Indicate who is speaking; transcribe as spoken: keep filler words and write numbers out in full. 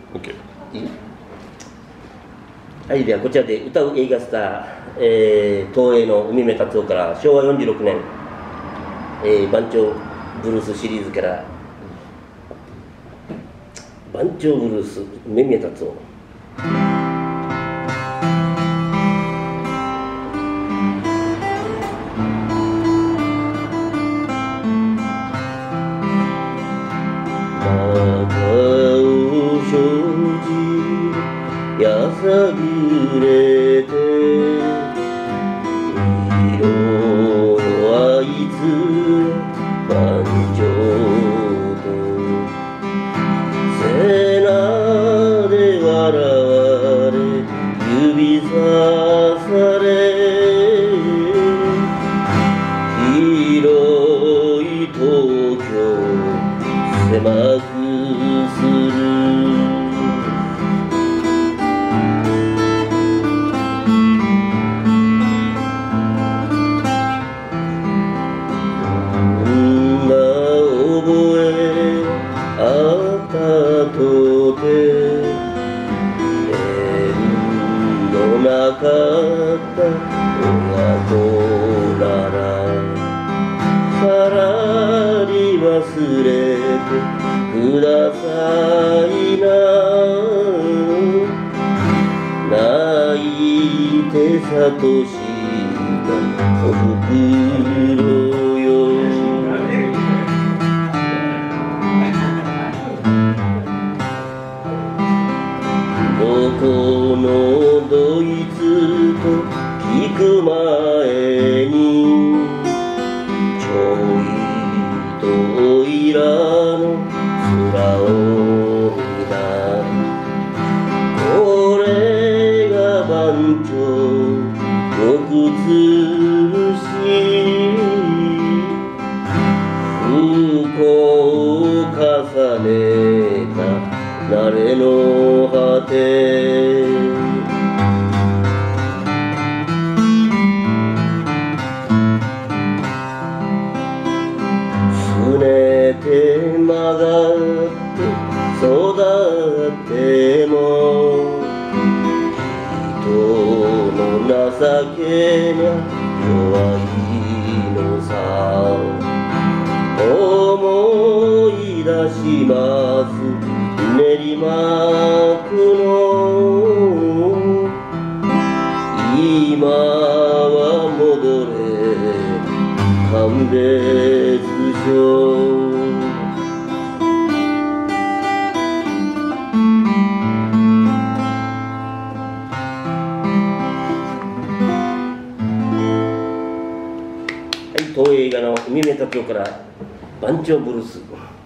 Speaker 1: OK。
Speaker 2: いいはい、ではこちらで歌う映画スター、えー、東映の海目達夫からしょうわよんじゅうろくねん、えー、番長ブルースシリーズから番長ブルース海目達夫。やさぐれて色のあいつ万丈と背中で笑われ指さされ広い東京狭くするとて縁のなかった親子ならさらに忘れてくださいな泣いて諭したおふくろよどこのドイツと聞く前にちょいとイラの空を見たこれが番長よくつるし不幸を重ねた慣れの果てすねて曲がって育っても人の情けにゃ弱いのさ思い出します練馬区の今は戻れ鑑別所はい、東映映画の海目達夫から番長ブルース。